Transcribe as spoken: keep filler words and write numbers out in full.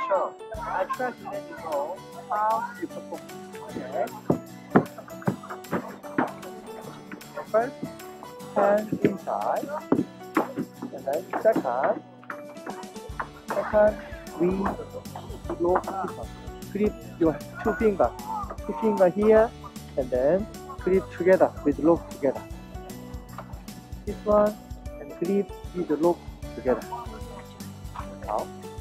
Sure. I try to let you know how you perform. Okay. First, hand inside, and then second, second, we lock this one. Grip your two fingers, two fingers here, and then grip together with lock together. This one, and grip with lock together. Now.